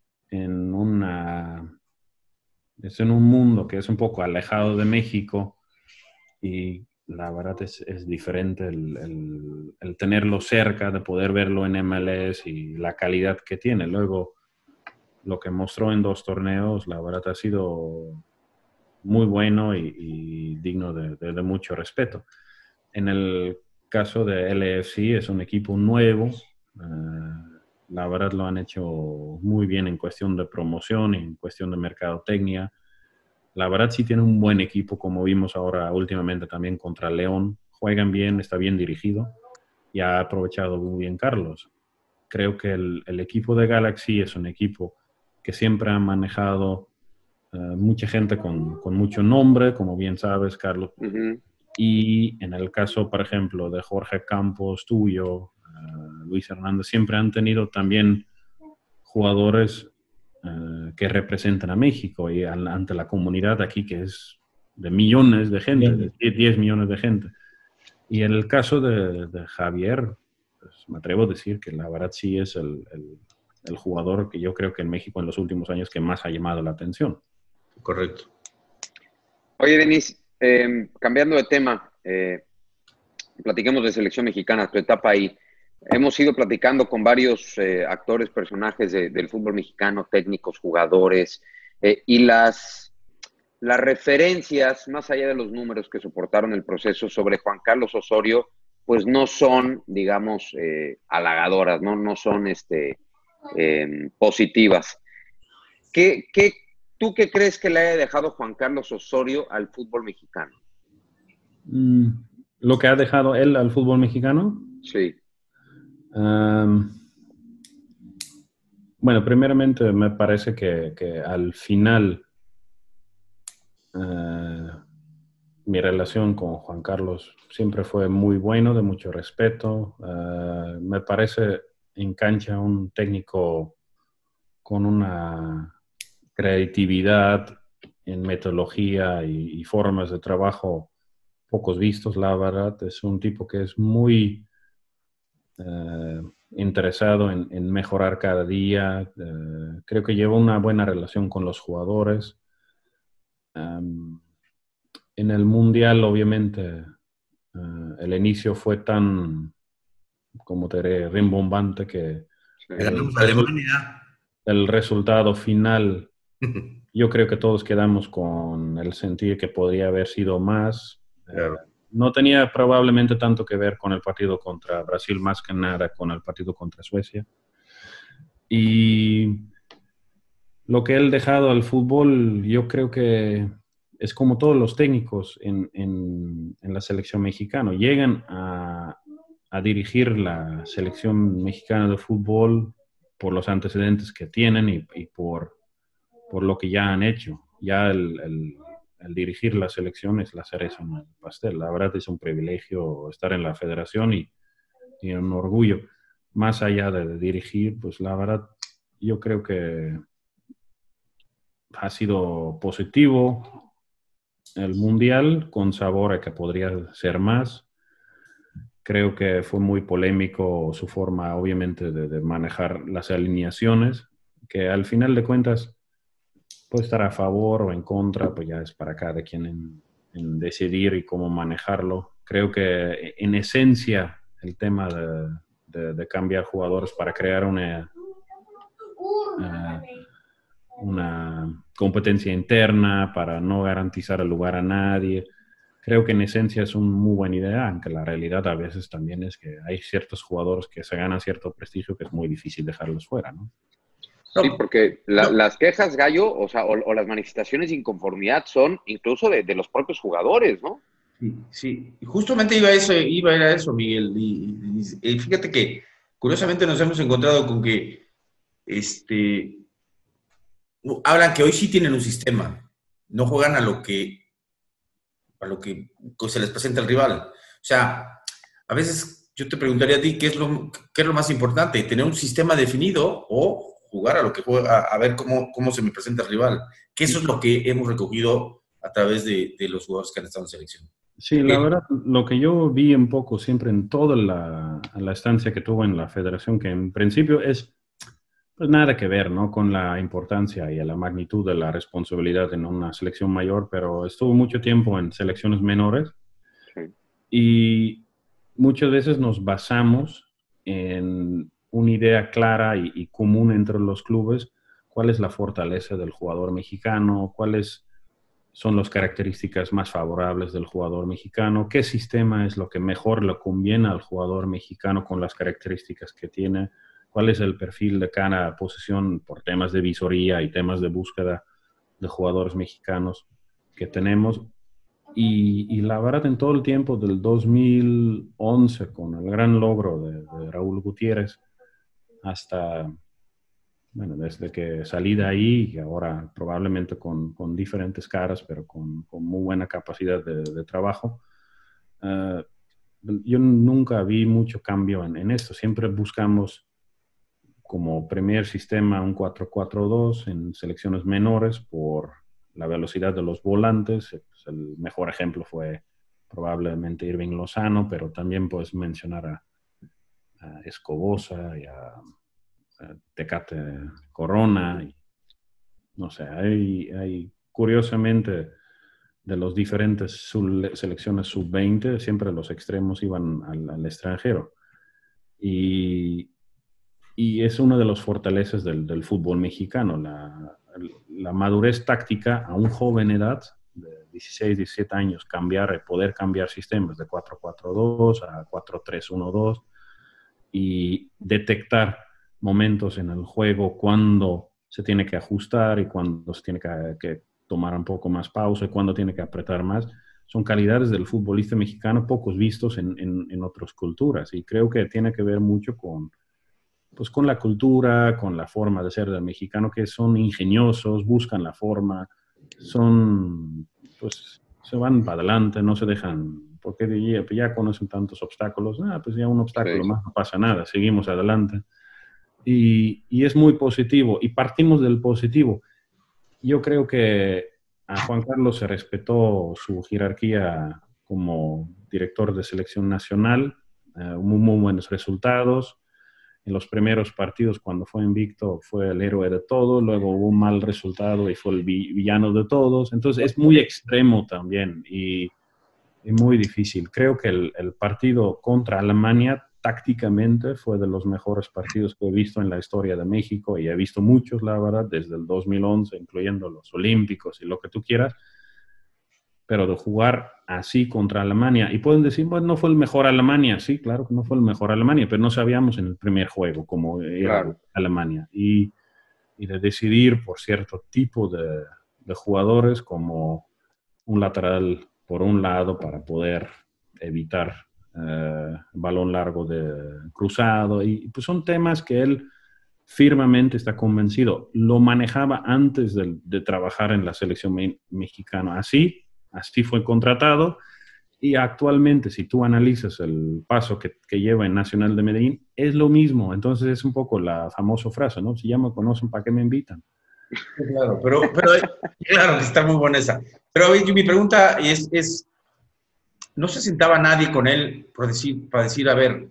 un mundo que es un poco alejado de México, y la verdad es diferente el tenerlo cerca, de poder verlo en MLS y la calidad que tiene. Luego, lo que mostró en 2 torneos, la verdad ha sido muy bueno y digno de mucho respeto. En el caso de LAFC es un equipo nuevo. La verdad lo han hecho muy bien en cuestión de promoción, en cuestión de mercadotecnia. La verdad sí tiene un buen equipo, como vimos ahora últimamente también contra León. Juegan bien, está bien dirigido y ha aprovechado muy bien Carlos. Creo que el equipo de Galaxy es un equipo que siempre ha manejado mucha gente con mucho nombre, como bien sabes, Carlos. Y en el caso, por ejemplo, de Jorge Campos, tuyo, Luis Hernández, siempre han tenido también jugadores que representan a México y ante la comunidad aquí, que es de millones de gente, de 10 millones de gente. Y en el caso de Javier, pues me atrevo a decir que la verdad sí es el jugador que yo creo que en México en los últimos años que más ha llamado la atención. Correcto. Oye, Denis, cambiando de tema, platiquemos de selección mexicana, tu etapa ahí. Hemos ido platicando con varios actores, personajes del fútbol mexicano, técnicos, jugadores, y las referencias, más allá de los números que soportaron el proceso sobre Juan Carlos Osorio, pues no son, digamos, halagadoras, no son positivas. ¿Tú qué crees que le haya dejado Juan Carlos Osorio al fútbol mexicano? ¿Lo que ha dejado él al fútbol mexicano? Sí. Bueno, primeramente me parece que al final mi relación con Juan Carlos siempre fue muy bueno, de mucho respeto. Me parece en cancha un técnico con una creatividad en metodología y formas de trabajo pocos vistos, la verdad. Es un tipo que es muy interesado en mejorar cada día. Creo que lleva una buena relación con los jugadores. En el Mundial, obviamente, el inicio fue tan, como te diré, rimbombante que Ganamos a Alemania. El resultado final, yo creo que todos quedamos con el sentir que podría haber sido más. Claro. No tenía probablemente tanto que ver con el partido contra Brasil, más que nada con el partido contra Suecia. Y lo que él ha dejado al fútbol, yo creo que es como todos los técnicos en la selección mexicana. Llegan a dirigir la selección mexicana de fútbol por los antecedentes que tienen y por lo que ya han hecho. Ya el dirigir la selección es la cereza en el pastel. La verdad es un privilegio estar en la federación y un orgullo. Más allá de dirigir, pues la verdad, yo creo que ha sido positivo el Mundial, con sabor a que podría ser más. Creo que fue muy polémico su forma, obviamente, de manejar las alineaciones, que al final de cuentas puede estar a favor o en contra, pues ya es para cada quien en decidir y cómo manejarlo. Creo que en esencia el tema de cambiar jugadores para crear una competencia interna, para no garantizar el lugar a nadie, creo que en esencia es una muy buena idea, aunque la realidad a veces también es que hay ciertos jugadores que se ganan cierto prestigio que es muy difícil dejarlos fuera, ¿no? Sí, porque No, las quejas, Gallo, o sea, o las manifestaciones de inconformidad son incluso de los propios jugadores, ¿no? sí, sí. Y justamente iba a ir a eso, Miguel. Y fíjate que curiosamente nos hemos encontrado con que hablan que hoy sí tienen un sistema, no juegan a lo que se les presenta el rival. O sea, a veces yo te preguntaría a ti qué es lo más importante, tener un sistema definido o jugar a lo que juega, a ver cómo se me presenta el rival. Que eso es lo que hemos recogido a través de los jugadores que han estado en selección. Sí, la verdad, lo que yo vi un poco siempre en toda la estancia que tuve en la federación, que en principio es pues nada que ver, ¿no? Con la importancia y la magnitud de la responsabilidad en una selección mayor, pero estuvo mucho tiempo en selecciones menores Sí. y muchas veces nos basamos en una idea clara y común entre los clubes, cuál es la fortaleza del jugador mexicano, cuáles son las características más favorables del jugador mexicano, qué sistema es lo que mejor le conviene al jugador mexicano con las características que tiene, cuál es el perfil de cada posición por temas de visoría y temas de búsqueda de jugadores mexicanos que tenemos. Y la verdad, en todo el tiempo del 2011, con el gran logro de Raúl Gutiérrez, hasta, bueno, desde que salí de ahí y ahora probablemente con diferentes caras, pero con muy buena capacidad de trabajo, yo nunca vi mucho cambio en esto. Siempre buscamos como primer sistema un 4-4-2 en selecciones menores por la velocidad de los volantes. Pues el mejor ejemplo fue probablemente Irving Lozano, pero también puedes mencionar a Escobosa y a Tecate Corona. Y, no sé, hay curiosamente de los diferentes selecciones sub-20, siempre los extremos iban al extranjero. Y es una de las fortalezas del fútbol mexicano, la madurez táctica a una joven edad, de 16, 17 años, poder cambiar sistemas de 4-4-2 a 4-3-1-2 y detectar momentos en el juego cuando se tiene que ajustar y cuando se tiene que tomar un poco más pausa y cuando tiene que apretar más. Son calidades del futbolista mexicano pocos vistos en otras culturas y creo que tiene que ver mucho con la cultura, con la forma de ser del mexicano, que son ingeniosos, buscan la forma, se van para adelante, no se dejan, porque ya conocen tantos obstáculos, pues ya un obstáculo más, no pasa nada, seguimos adelante. Y es muy positivo, y partimos del positivo. Yo creo que a Juan Carlos se respetó su jerarquía como director de selección nacional, muy buenos resultados. En los primeros partidos, cuando fue invicto, fue el héroe de todos, luego hubo un mal resultado y fue el villano de todos. Entonces es muy extremo también y muy difícil. Creo que el partido contra Alemania tácticamente fue de los mejores partidos que he visto en la historia de México y he visto muchos, la verdad, desde el 2011, incluyendo los Olímpicos y lo que tú quieras. Pero de jugar así contra Alemania, y pueden decir, bueno, no fue el mejor Alemania, sí, claro que no fue el mejor Alemania, pero no sabíamos en el primer juego cómo era Alemania, y de decidir por cierto tipo de jugadores como un lateral por un lado para poder evitar balón largo de cruzado, y pues son temas que él firmemente está convencido. Lo manejaba antes de trabajar en la selección mexicana. Así fue contratado y actualmente si tú analizas el paso que lleva en Nacional de Medellín, es lo mismo. Entonces es un poco la famosa frase, ¿no? Si ya me conocen, ¿para qué me invitan? Claro, pero claro que está muy buena esa. Pero a ver, mi pregunta es, ¿no se sentaba nadie con él para decir, a ver,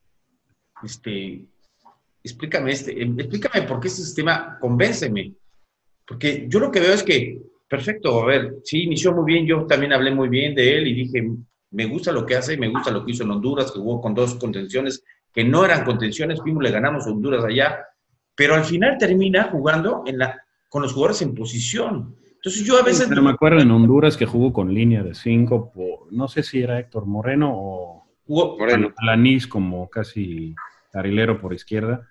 explícame explícame por qué este sistema, convénceme? Porque yo lo que veo es que, perfecto, a ver, sí, inició muy bien, yo también hablé muy bien de él y dije, me gusta lo que hace, me gusta lo que hizo en Honduras, que jugó con 2 contenciones que no eran contenciones, fuimos, le ganamos a Honduras allá, pero al final termina jugando con los jugadores en posición. Entonces yo a veces... Pero me acuerdo en Honduras que jugó con línea de 5, no sé si era Héctor Moreno o Moreno. Alanís como casi carrilero por izquierda.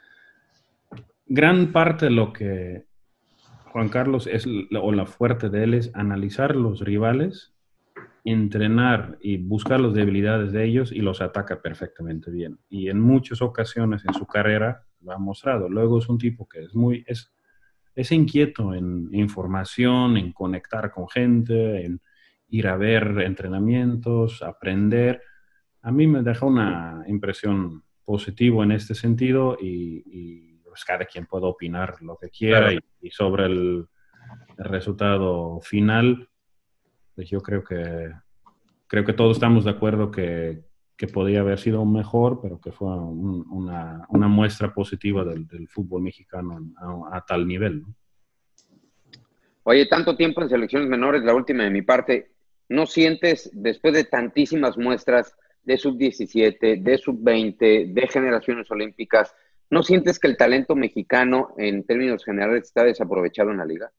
Gran parte de lo que Juan Carlos o la fuerte de él es analizar los rivales, entrenar y buscar las debilidades de ellos y los ataca perfectamente bien. Y en muchas ocasiones en su carrera lo ha mostrado. Luego es un tipo que es inquieto en información, en conectar con gente, en ir a ver entrenamientos, aprender. A mí me deja una impresión positiva en este sentido y pues cada quien puede opinar lo que quiera. Claro. Y sobre el resultado final, pues yo creo que todos estamos de acuerdo que podía haber sido mejor, pero que fue una muestra positiva del fútbol mexicano a tal nivel, ¿no? Oye, tanto tiempo en selecciones menores, la última de mi parte, ¿no sientes, después de tantísimas muestras de sub-17, de sub-20, de generaciones olímpicas, ¿no sientes que el talento mexicano en términos generales está desaprovechado en la liga?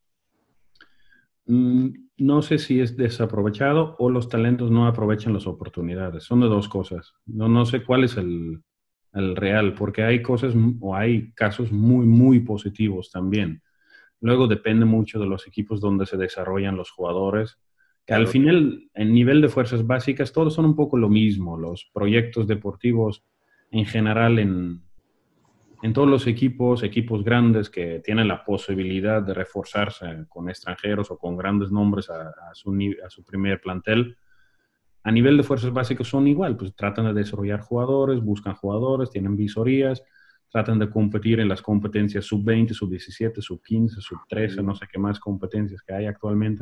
No sé si es desaprovechado o los talentos no aprovechan las oportunidades. Son de dos cosas. No sé cuál es el real, porque hay cosas o hay casos muy, muy positivos también. Luego depende mucho de los equipos donde se desarrollan los jugadores, que al final, en nivel de fuerzas básicas, todos son un poco lo mismo. Los proyectos deportivos en general en todos los equipos grandes que tienen la posibilidad de reforzarse con extranjeros o con grandes nombres a su primer plantel, a nivel de fuerzas básicas son igual, pues tratan de desarrollar jugadores, buscan jugadores, tienen visorías, tratan de competir en las competencias sub-20, sub-17, sub-15, sub-13, no sé qué más competencias que hay actualmente.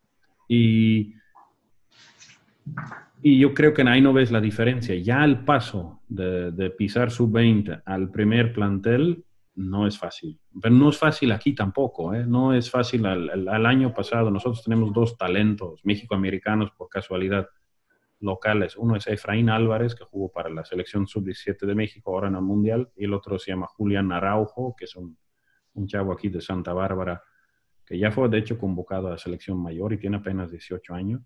Y yo creo que ahí no ves la diferencia. Ya el paso de pisar sub-20 al primer plantel no es fácil. Pero no es fácil aquí tampoco, ¿eh? No es fácil. Al año pasado nosotros tenemos 2 talentos mexicoamericanos por casualidad locales. Uno es Efraín Álvarez, que jugó para la selección sub-17 de México ahora en el Mundial, y el otro se llama Julián Araujo, que es un chavo aquí de Santa Bárbara, que ya fue de hecho convocado a la selección mayor y tiene apenas 18 años.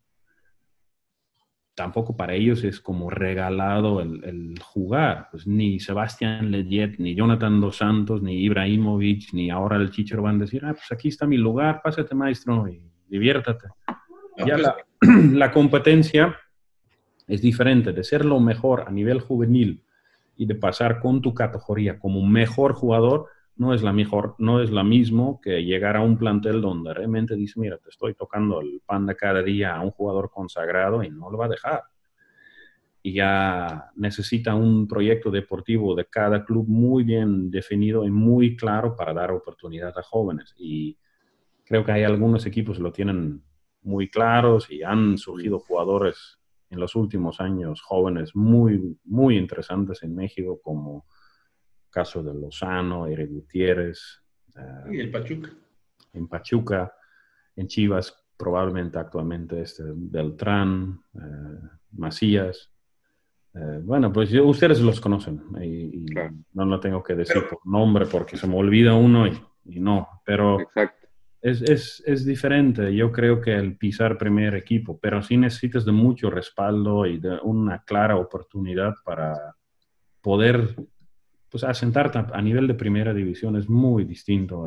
Tampoco para ellos es como regalado el jugar. Pues ni Sebastián Lletget, ni Jonathan Dos Santos, ni Ibrahimovic, ni ahora el Chicharo van a decir, pues aquí está mi lugar, pásate maestro y diviértate. Ya la competencia es diferente de ser lo mejor a nivel juvenil y de pasar con tu categoría como mejor jugador. No es la mismo que llegar a un plantel donde realmente dice, mira, te estoy tocando el pan de cada día a un jugador consagrado y no lo va a dejar. Y ya necesita un proyecto deportivo de cada club muy bien definido y muy claro para dar oportunidad a jóvenes. Y creo que hay algunos equipos que lo tienen muy claros y han surgido jugadores en los últimos años jóvenes muy, muy interesantes en México, como caso de Lozano, Eric Gutiérrez. Y el Pachuca. En Pachuca, en Chivas, probablemente actualmente Beltrán, Macías. Bueno, pues ustedes los conocen y claro, no lo tengo que decir por nombre porque se me olvida uno y no, pero exacto. Es diferente. Yo creo que el pisar primer equipo, pero sí necesitas de mucho respaldo y de una clara oportunidad para poder pues asentarte a nivel de primera división. Es muy distinto.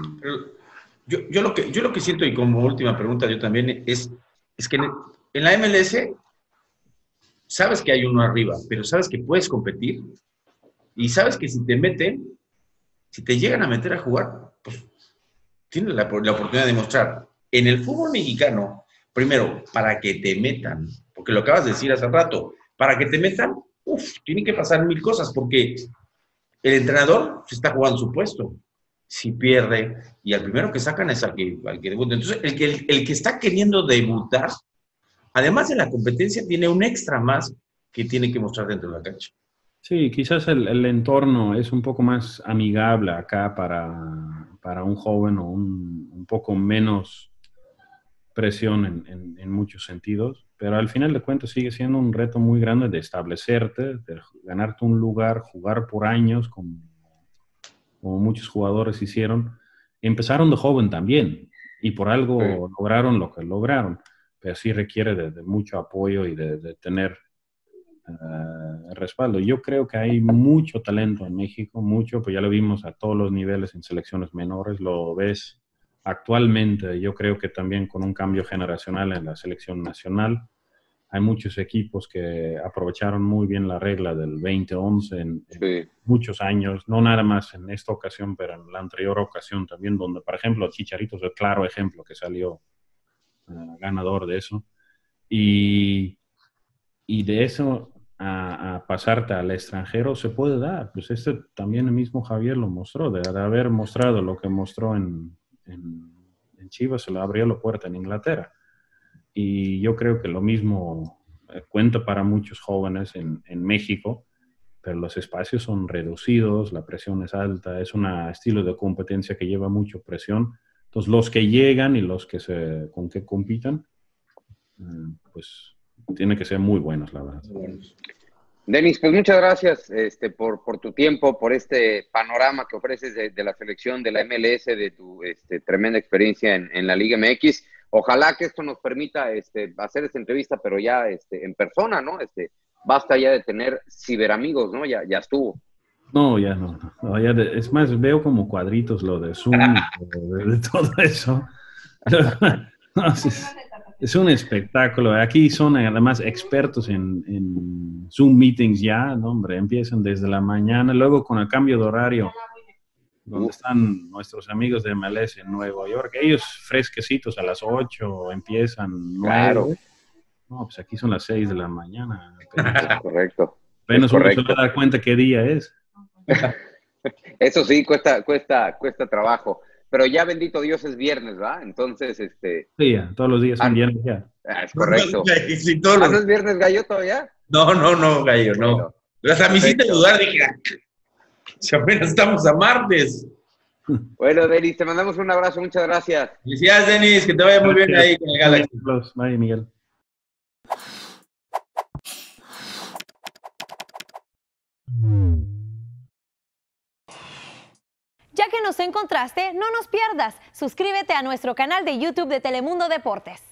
Yo lo que siento, y como última pregunta yo también, es que en la MLS sabes que hay uno arriba, pero sabes que puedes competir y sabes que si te llegan a meter a jugar, pues tienes la oportunidad de mostrar. En el fútbol mexicano, primero, para que te metan, porque lo acabas de decir hace rato, para que te metan, tienen que pasar 1000 cosas, porque el entrenador se está jugando su puesto. si pierde, y al primero que sacan es al que debuta. Entonces, el que está queriendo debutar, además de la competencia, tiene un extra más que tiene que mostrar dentro de la cancha. Sí, quizás el entorno es un poco más amigable acá para un joven o un poco menos presión en muchos sentidos, pero al final de cuentas sigue siendo un reto muy grande de establecerte, de ganarte un lugar, jugar por años, como muchos jugadores hicieron. Empezaron de joven también y por algo lograron lo que lograron, pero sí requiere de mucho apoyo y de tener respaldo. Yo creo que hay mucho talento en México, mucho, pues ya lo vimos a todos los niveles en selecciones menores, lo ves actualmente, yo creo que también con un cambio generacional en la selección nacional, hay muchos equipos que aprovecharon muy bien la regla del 20-11 en muchos años, no nada más en esta ocasión, pero en la anterior ocasión también, donde, por ejemplo, Chicharito es el claro ejemplo que salió ganador de eso. Y de eso a pasarte al extranjero se puede dar. Pues también el mismo Javier lo mostró, de haber mostrado lo que mostró en Chivas, se le abrió la puerta en Inglaterra. Y yo creo que lo mismo cuenta para muchos jóvenes en México, pero los espacios son reducidos, la presión es alta, es un estilo de competencia que lleva mucha presión. Entonces, los que llegan y los que con que compitan, pues tienen que ser muy buenos, la verdad. Denis, pues muchas gracias por tu tiempo, por este panorama que ofreces de la selección de la MLS, de tu tremenda experiencia en la Liga MX. Ojalá que esto nos permita hacer esta entrevista, pero ya en persona, ¿no? Basta ya de tener ciberamigos, ¿no? Ya estuvo. No, ya no. Ya es más, veo como cuadritos lo de Zoom, de todo eso. No, es un espectáculo. Aquí son además expertos en Zoom meetings ya, ¿no, hombre? Empiezan desde la mañana, luego con el cambio de horario, donde están nuestros amigos de MLS en Nueva York. Ellos fresquecitos a las 8 empiezan 9. Claro. No, pues aquí son las 6 de la mañana. Es correcto. Apenas uno se va a dar cuenta qué día es. Eso sí, cuesta trabajo. Pero ya bendito Dios es viernes, ¿va? Entonces, Sí, ya, todos los días son viernes ya. Es correcto. Sí, ¿No es viernes gallo todavía? No, gallo, bueno, no. Pero hasta me hiciste dudar, dije, si apenas estamos a martes. Bueno, Denis, te mandamos un abrazo, muchas gracias. Felicidades, Denis, que te vaya muy bien ahí con el Galaxy. Bye, Miguel. Ya que nos encontraste, no nos pierdas. Suscríbete a nuestro canal de YouTube de Telemundo Deportes.